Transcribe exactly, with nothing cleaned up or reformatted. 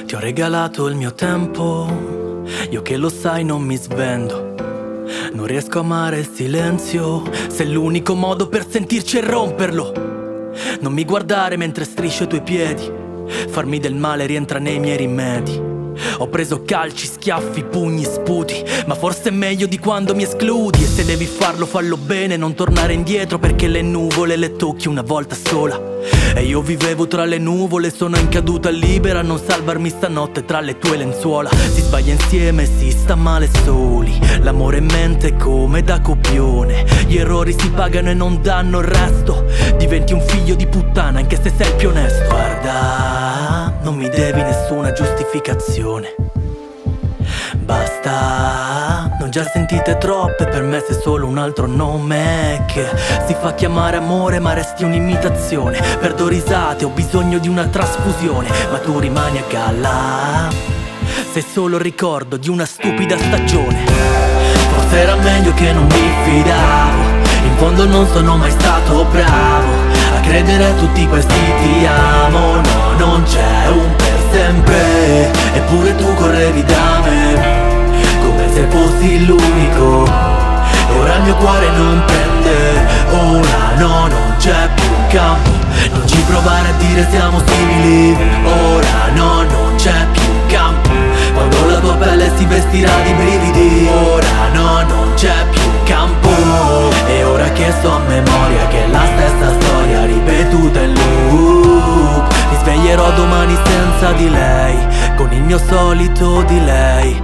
Ti ho regalato il mio tempo, io che lo sai non mi svendo. Non riesco a amare il silenzio, se è l'unico modo per sentirci e romperlo. Non mi guardare mentre striscio i tuoi piedi, farmi del male rientra nei miei rimedi. Ho preso calci, schiaffi, pugni, sputi, ma forse è meglio di quando mi escludi. E se devi farlo, fallo bene, non tornare indietro, perché le nuvole le tocchi una volta sola. E io vivevo tra le nuvole, sono in caduta libera, non salvarmi stanotte tra le tue lenzuola. Si sbaglia insieme, si sta male soli, l'amore in mente come da copione. Gli errori si pagano e non danno il resto, diventi un figlio di puttana anche se sei più onesto. Guarda, non mi devi nessuna giustificazione, basta, non già sentite troppe, per me sei solo un altro nome che si fa chiamare amore ma resti un'imitazione. Perdo risate, ho bisogno di una trasfusione, ma tu rimani a galla, sei solo il ricordo di una stupida stagione. Forse era meglio che non mi fidavo, in fondo non sono mai stato bravo a credere a tutti questi ti amo. No, non c'è un per sempre, eppure tu correvi da me come se fossi l'unico. E ora il mio cuore non prende, ora no, non c'è più campo. Non ci provare a dire siamo simili, ora no, non c'è più campo. Quando la tua pelle si vestirà di brividi, ora no, non c'è più campo. E ora che so a memoria che è la stessa storia ripetuta in loop, mi sveglierò domani senza di lei, con il mio solito delay.